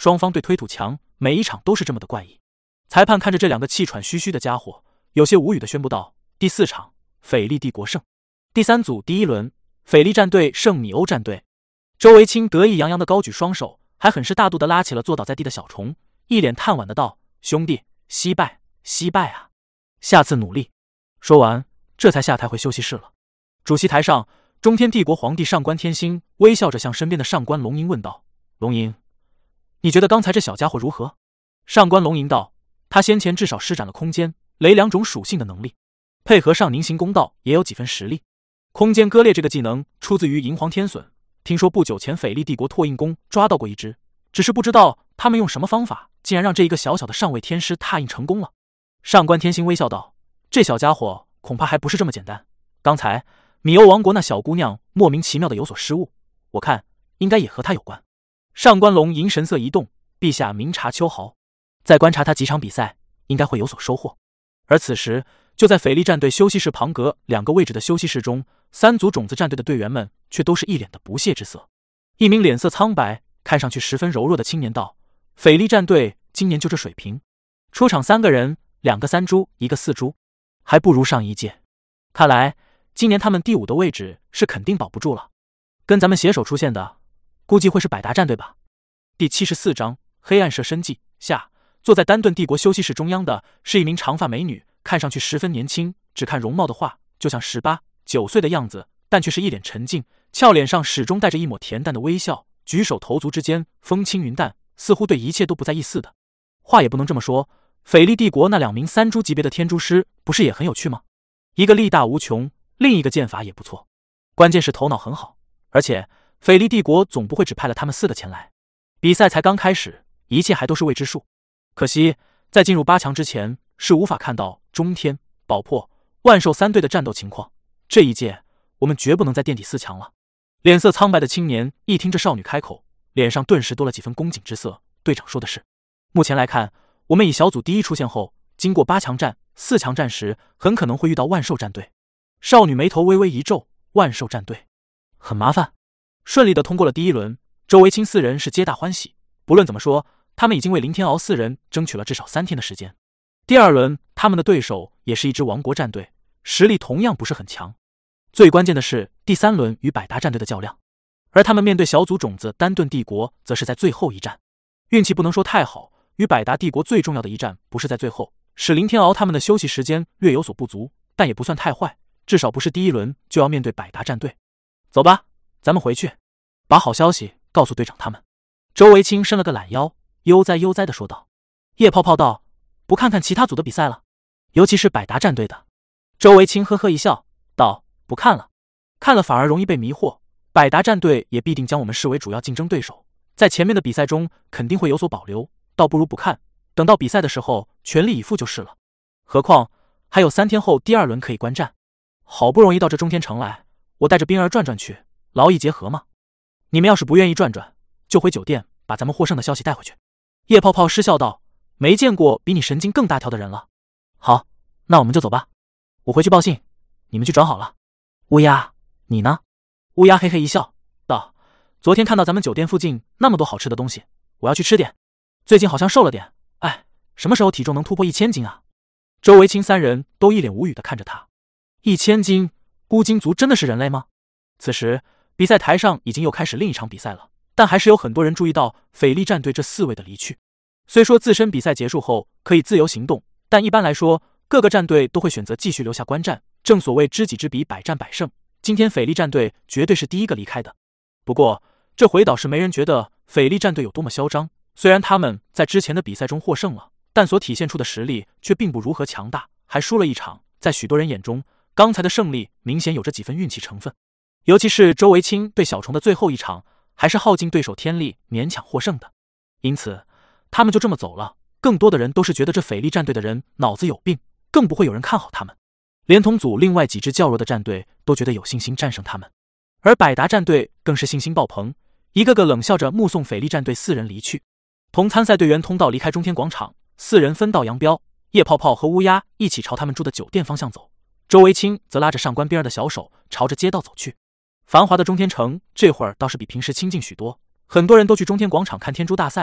双方对推土墙，每一场都是这么的怪异。裁判看着这两个气喘吁吁的家伙，有些无语的宣布道：第四场，斐利帝国胜。第三组第一轮，斐利战队胜米欧战队。周维清得意洋洋的高举双手，还很是大度的拉起了坐倒在地的小虫，一脸叹惋的道：兄弟，惜败，惜败啊！下次努力。说完，这才下台回休息室了。主席台上，中天帝国皇帝上官天星微笑着向身边的上官龙吟问道：龙吟，你觉得刚才这小家伙如何？上官龙吟道：他先前至少施展了空间、雷两种属性的能力，配合上凝形弓道也有几分实力。空间割裂这个技能出自于银皇天隼，听说不久前斐利帝国拓印宫抓到过一只，只是不知道他们用什么方法，竟然让这一个小小的上位天师拓印成功了。上官天星微笑道：这小家伙恐怕还不是这么简单，刚才米欧王国那小姑娘莫名其妙的有所失误，我看应该也和他有关。上官龙吟神色一动，陛下明察秋毫，再观察他几场比赛，应该会有所收获。而此时，就在斐利战队休息室旁隔两个位置的休息室中，三组种子战队的队员们却都是一脸的不屑之色。一名脸色苍白、看上去十分柔弱的青年道：斐利战队今年就这水平，出场三个人，两个三株，一个四株，还不如上一届。看来今年他们第五的位置是肯定保不住了。跟咱们携手出现的，估计会是百达战队吧。第七十四章黑暗射身记下。坐在丹顿帝国休息室中央的是一名长发美女，看上去十分年轻，只看容貌的话，就像十八九岁的样子，但却是一脸沉静，俏脸上始终带着一抹恬淡的微笑，举手投足之间风轻云淡，似乎对一切都不在意似的。话也不能这么说，斐利帝国那两名三株级别的天诛师不是也很有趣吗？一个力大无穷，另一个剑法也不错，关键是头脑很好，而且斐利帝国总不会只派了他们四个前来。比赛才刚开始，一切还都是未知数。可惜在进入八强之前是无法看到中天、宝珀、万寿三队的战斗情况，这一届我们绝不能再垫底四强了。脸色苍白的青年一听这少女开口，脸上顿时多了几分恭敬之色。队长说的是，目前来看，我们以小组第一出现后，经过八强战、四强战时，很可能会遇到万寿战队。少女眉头微微一皱，万寿战队很麻烦。顺利的通过了第一轮，周维清四人是皆大欢喜。不论怎么说，他们已经为林天敖四人争取了至少三天的时间。第二轮，他们的对手也是一支王国战队，实力同样不是很强。最关键的是第三轮与百达战队的较量，而他们面对小组种子丹顿帝国，则是在最后一战。运气不能说太好，与百达帝国最重要的一战不是在最后，使林天敖他们的休息时间略有所不足，但也不算太坏，至少不是第一轮就要面对百达战队。走吧，咱们回去，把好消息告诉队长他们。周维清伸了个懒腰，悠哉悠哉地说道。叶泡泡道：不看看其他组的比赛了，尤其是百达战队的。周维清呵呵一笑道：不看了，看了反而容易被迷惑，百达战队也必定将我们视为主要竞争对手，在前面的比赛中肯定会有所保留，倒不如不看，等到比赛的时候全力以赴就是了。何况还有三天后第二轮可以观战，好不容易到这中天城来，我带着冰儿转转去，劳逸结合嘛。你们要是不愿意转转，就回酒店把咱们获胜的消息带回去。叶泡泡失笑道：没见过比你神经更大条的人了。好，那我们就走吧，我回去报信，你们去转好了。乌鸦，你呢？乌鸦嘿嘿一笑道：昨天看到咱们酒店附近那么多好吃的东西，我要去吃点。最近好像瘦了点，哎，什么时候体重能突破一千斤啊？周维清三人都一脸无语地看着他。一千斤？乌金族真的是人类吗？此时比赛台上已经又开始另一场比赛了，但还是有很多人注意到斐利战队这四位的离去。虽说自身比赛结束后可以自由行动，但一般来说各个战队都会选择继续留下观战，正所谓知己知彼，百战百胜，今天斐利战队绝对是第一个离开的。不过这回倒是没人觉得斐利战队有多么嚣张，虽然他们在之前的比赛中获胜了，但所体现出的实力却并不如何强大，还输了一场。在许多人眼中，刚才的胜利明显有着几分运气成分，尤其是周维清对小虫的最后一场还是耗尽对手天力勉强获胜的，因此他们就这么走了。更多的人都是觉得这斐利战队的人脑子有病，更不会有人看好他们。连同组另外几支较弱的战队都觉得有信心战胜他们，而百达战队更是信心爆棚，一个个冷笑着目送斐利战队四人离去。同参赛队员通道离开中天广场，四人分道扬镳，叶泡泡和乌鸦一起朝他们住的酒店方向走，周维清则拉着上官冰儿的小手朝着街道走去。繁华的中天城这会儿倒是比平时清静许多，很多人都去中天广场看天珠大赛了。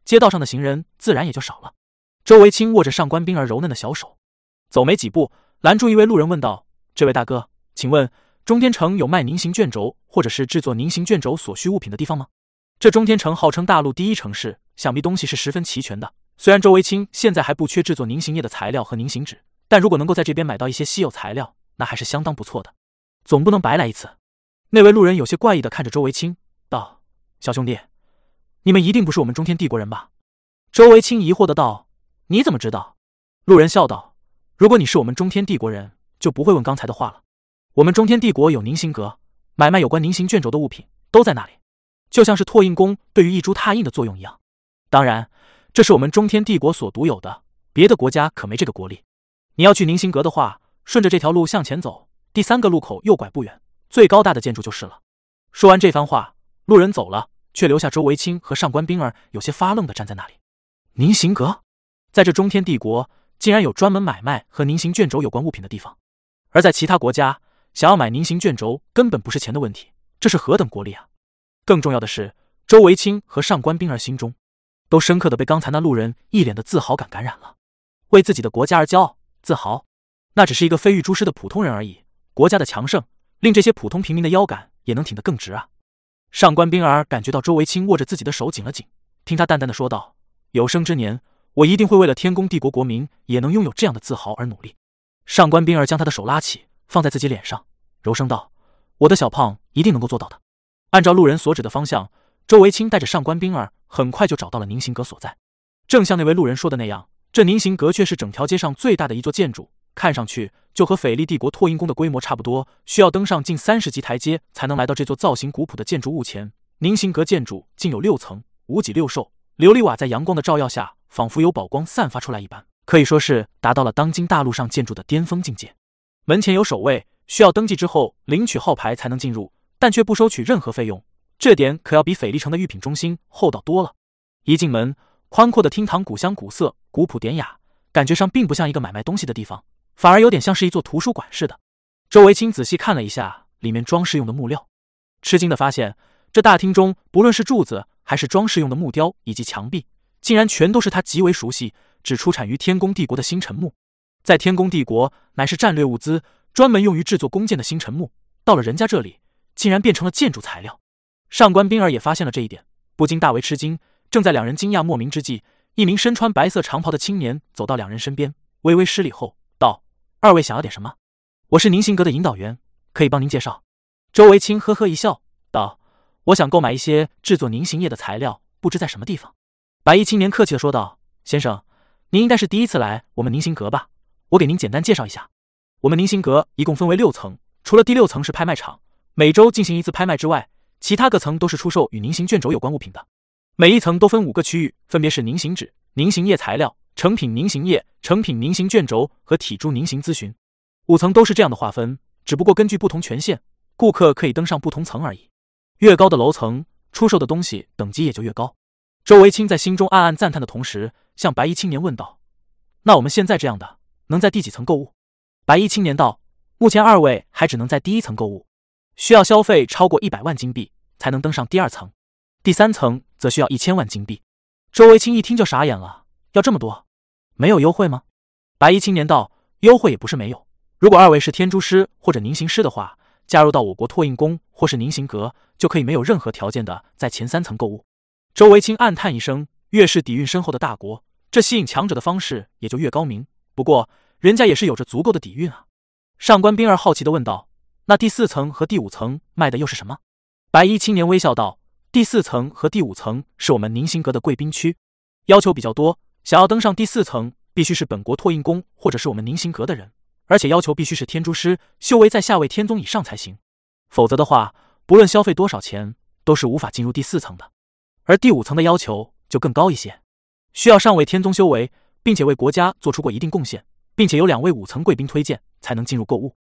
街道上的行人自然也就少了。周维清握着上官冰儿柔嫩的小手，走没几步，拦住一位路人问道：“这位大哥，请问中天城有卖凝型卷轴或者是制作凝型卷轴所需物品的地方吗？”这中天城号称大陆第一城市，想必东西是十分齐全的。虽然周维清现在还不缺制作凝型液的材料和凝型纸，但如果能够在这边买到一些稀有材料，那还是相当不错的。总不能白来一次。那位路人有些怪异地看着周维清，道：“小兄弟，你们一定不是我们中天帝国人吧？”周维清疑惑的道：“你怎么知道？”路人笑道：“如果你是我们中天帝国人，就不会问刚才的话了。我们中天帝国有凝型阁，买卖有关凝型卷轴的物品都在那里，就像是拓印工对于一株拓印的作用一样。当然，这是我们中天帝国所独有的，别的国家可没这个国力。你要去凝型阁的话，顺着这条路向前走，第三个路口右拐不远，最高大的建筑就是了。”说完这番话，路人走了，却留下周维清和上官冰儿有些发愣地站在那里。凝型阁，在这中天帝国竟然有专门买卖和凝型卷轴有关物品的地方，而在其他国家，想要买凝型卷轴根本不是钱的问题，这是何等国力啊！更重要的是，周维清和上官冰儿心中都深刻地被刚才那路人一脸的自豪感感染了。为自己的国家而骄傲自豪，那只是一个非玉诸师的普通人而已，国家的强盛令这些普通平民的腰杆也能挺得更直啊！上官冰儿感觉到周维清握着自己的手紧了紧，听他淡淡的说道：“有生之年，我一定会为了天宫帝国国民也能拥有这样的自豪而努力。”上官冰儿将他的手拉起，放在自己脸上，柔声道：“我的小胖一定能够做到的。”按照路人所指的方向，周维清带着上官冰儿很快就找到了凝型阁所在。正像那位路人说的那样，这凝型阁却是整条街上最大的一座建筑，看上去就和斐利帝国拓印宫的规模差不多，需要登上近三十级台阶才能来到这座造型古朴的建筑物前。凝型阁建筑竟有六层，五脊六兽，琉璃瓦在阳光的照耀下仿佛有宝光散发出来一般，可以说是达到了当今大陆上建筑的巅峰境界。门前有守卫，需要登记之后领取号牌才能进入，但却不收取任何费用，这点可要比斐利城的御品中心厚道多了。一进门，宽阔的厅堂古香古色，古朴典雅，感觉上并不像一个买卖东西的地方，反而有点像是一座图书馆似的。周维清仔细看了一下里面装饰用的木料，吃惊地发现这大厅中不论是柱子还是装饰用的木雕以及墙壁，竟然全都是他极为熟悉只出产于天宫帝国的星辰木。在天宫帝国乃是战略物资，专门用于制作弓箭的星辰木，到了人家这里竟然变成了建筑材料。上官冰儿也发现了这一点，不禁大为吃惊。正在两人惊讶莫名之际，一名身穿白色长袍的青年走到两人身边，微微施礼后道：“二位想要点什么？我是凝型阁的引导员，可以帮您介绍。”周维清呵呵一笑道：“我想购买一些制作凝型液的材料，不知在什么地方。”白衣青年客气地说道：“先生，您应该是第一次来我们凝型阁吧？我给您简单介绍一下。我们凝型阁一共分为六层，除了第六层是拍卖场，每周进行一次拍卖之外，其他各层都是出售与凝型卷轴有关物品的。每一层都分五个区域，分别是凝型纸、凝型液材料、成品凝型液、成品凝型卷轴和体珠凝型咨询。五层都是这样的划分，只不过根据不同权限，顾客可以登上不同层而已。越高的楼层，出售的东西等级也就越高。”周维清在心中暗暗赞叹的同时，向白衣青年问道：“那我们现在这样的，能在第几层购物？”白衣青年道：“目前二位还只能在第一层购物，需要消费超过一百万金币才能登上第二层，第三层则需要一千万金币。”周维清一听就傻眼了，要这么多，没有优惠吗？白衣青年道：“优惠也不是没有，如果二位是天珠师或者凝型师的话，加入到我国拓印宫或是凝型阁，就可以没有任何条件的在前三层购物。”周维清暗叹一声，越是底蕴深厚的大国，这吸引强者的方式也就越高明，不过人家也是有着足够的底蕴啊。上官冰儿好奇地问道：“那第四层和第五层卖的又是什么？”白衣青年微笑道：“第四层和第五层是我们凝型阁的贵宾区，要求比较多，想要登上第四层，必须是本国拓印宫或者是我们凝型阁的人，而且要求必须是天珠师，修为在下位天宗以上才行，否则的话，不论消费多少钱，都是无法进入第四层的。而第五层的要求就更高一些，需要上位天宗修为，并且为国家做出过一定贡献，并且有两位五层贵宾推荐，才能进入购物。”